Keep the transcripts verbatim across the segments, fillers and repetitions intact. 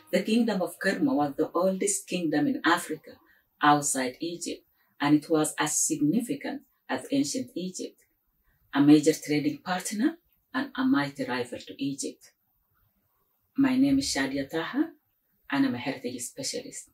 The Kingdom of Kerma was the oldest kingdom in Africa outside Egypt, and it was as significant as ancient Egypt, a major trading partner and a mighty rival to Egypt. My name is Shadia Taha, and I'm a heritage specialist.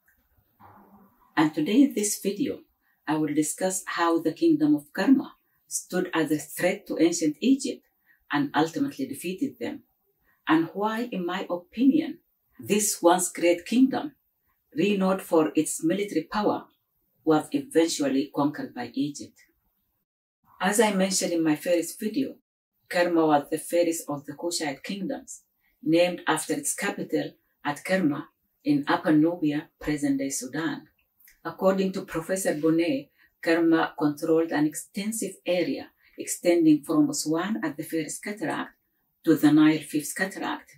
And today in this video, I will discuss how the Kingdom of Kerma stood as a threat to ancient Egypt and ultimately defeated them, and why, in my opinion, this once great kingdom, renowned for its military power, was eventually conquered by Egypt. As I mentioned in my first video, Kerma was the fairest of the Kushite kingdoms, named after its capital at Kerma in Upper Nubia, present-day Sudan. According to Professor Bonnet, Kerma controlled an extensive area extending from Aswan at the First Cataract to the Nile Fifth Cataract.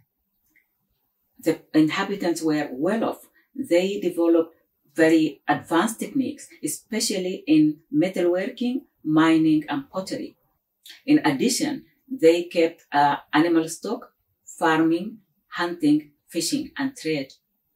The inhabitants were well off. They developed very advanced techniques, especially in metalworking, mining, and pottery. In addition, they kept uh, animal stock, farming, hunting, fishing, and trade.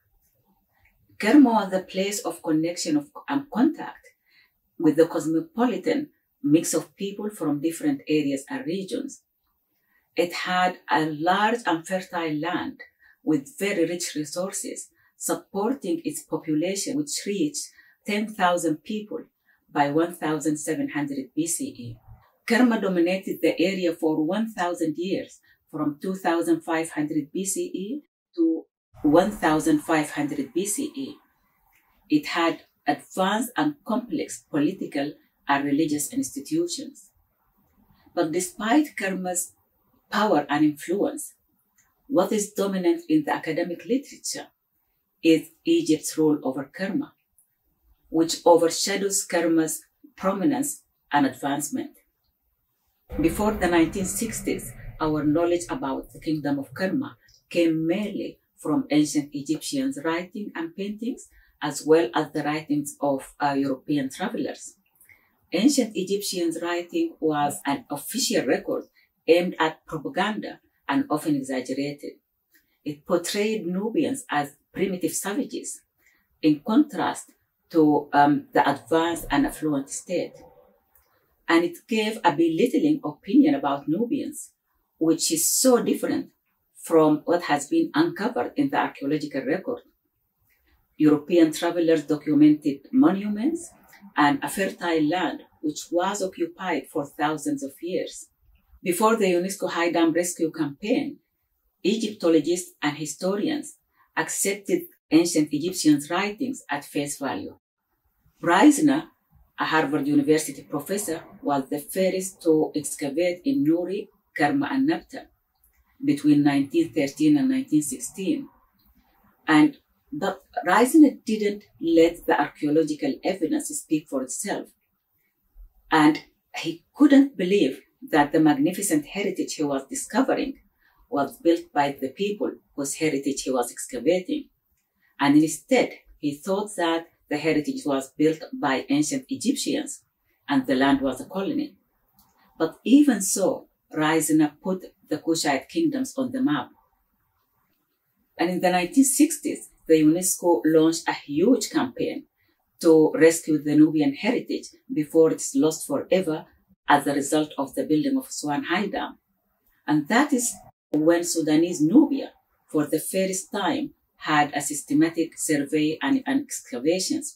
Kerma was the place of connection of, and contact with the cosmopolitan mix of people from different areas and regions. It had a large and fertile land with very rich resources, supporting its population, which reached ten thousand people by one thousand seven hundred B C E. Kerma dominated the area for one thousand years, from two thousand five hundred B C E to one thousand five hundred B C E. It had advanced and complex political and religious institutions. But despite Kerma's power and influence, what is dominant in the academic literature is Egypt's rule over Kerma, which overshadows Kerma's prominence and advancement. Before the nineteen sixties, our knowledge about the Kingdom of Kerma came mainly from ancient Egyptians' writing and paintings, as well as the writings of uh, European travelers. Ancient Egyptians' writing was an official record aimed at propaganda and often exaggerated. It portrayed Nubians as primitive savages, in contrast to um, the advanced and affluent state. And it gave a belittling opinion about Nubians, which is so different from what has been uncovered in the archaeological record. European travelers documented monuments and a fertile land which was occupied for thousands of years. Before the UNESCO High Dam Rescue Campaign, Egyptologists and historians accepted ancient Egyptians' writings at face value. Reisner, a Harvard University professor, was the first to excavate in Nuri, Kerma, and Nabta between nineteen thirteen and nineteen sixteen. And but Reisner didn't let the archaeological evidence speak for itself. And he couldn't believe that the magnificent heritage he was discovering was built by the people whose heritage he was excavating. And instead, he thought that the heritage was built by ancient Egyptians and the land was a colony. But even so, Reisner put the Kushite kingdoms on the map. And in the nineteen sixties, the UNESCO launched a huge campaign to rescue the Nubian heritage before it's lost forever as a result of the building of Aswan High Dam. And that is when Sudanese Nubia, for the first time, had a systematic survey and, and excavations.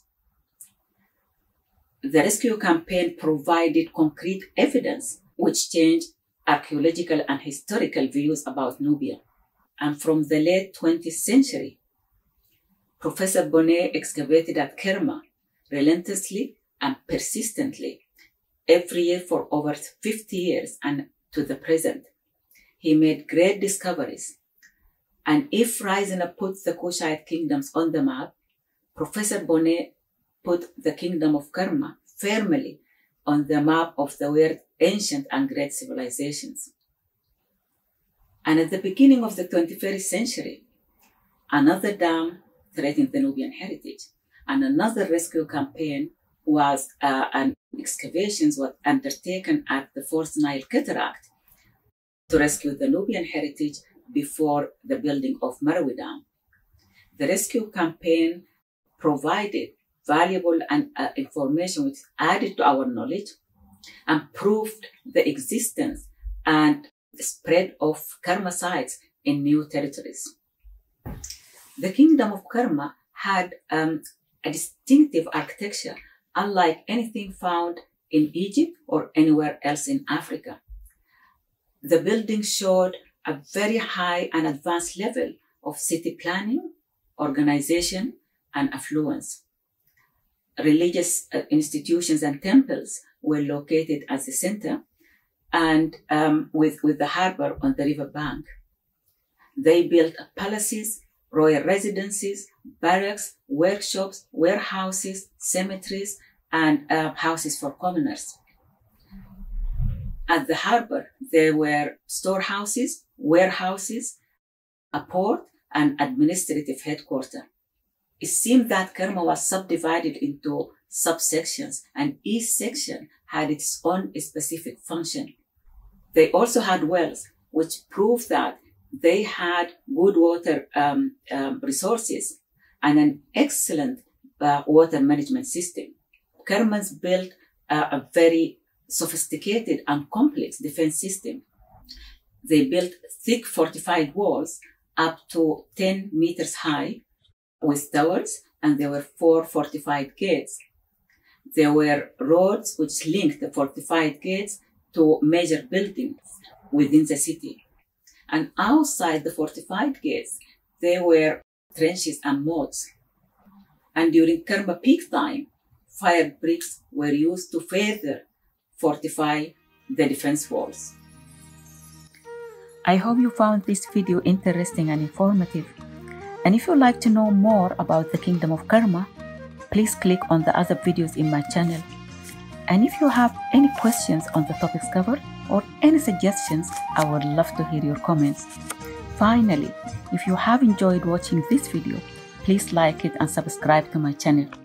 The rescue campaign provided concrete evidence which changed archaeological and historical views about Nubia. And from the late twentieth century, Professor Bonnet excavated at Kerma relentlessly and persistently every year for over fifty years and to the present. He made great discoveries. And if Reisner put the Kushite kingdoms on the map, Professor Bonnet put the Kingdom of Kerma firmly on the map of the world's ancient and great civilizations. And at the beginning of the twenty-first century, another dam threatened the Nubian heritage, and another rescue campaign was uh, and excavations were undertaken at the Fourth Nile Cataract to rescue the Nubian heritage before the building of Marawi Dam. The rescue campaign provided valuable and uh, information which added to our knowledge and proved the existence and spread of Kerma sites in new territories. The Kingdom of Kerma had um, a distinctive architecture unlike anything found in Egypt or anywhere else in Africa. The building showed a very high and advanced level of city planning, organization, and affluence. Religious uh, institutions and temples were located at the center and um, with, with the harbor on the river bank. They built palaces, royal residences, barracks, workshops, warehouses, cemeteries, and uh, houses for commoners. At the harbor, there were storehouses, warehouses, a port, and administrative headquarters. It seemed that Kerma was subdivided into subsections, and each section had its own specific function. They also had wells, which proved that they had good water um, um, resources and an excellent uh, water management system. Kermans built uh, a very sophisticated and complex defense system. They built thick fortified walls up to ten meters high with towers, and there were four fortified gates. There were roads which linked the fortified gates to major buildings within the city. And outside the fortified gates, there were trenches and moats. And during Kerma peak time, fire bricks were used to further fortify the defense walls. I hope you found this video interesting and informative. And if you'd like to know more about the Kingdom of Kerma, please click on the other videos in my channel. And if you have any questions on the topics covered or any suggestions, I would love to hear your comments. Finally, if you have enjoyed watching this video, please like it and subscribe to my channel.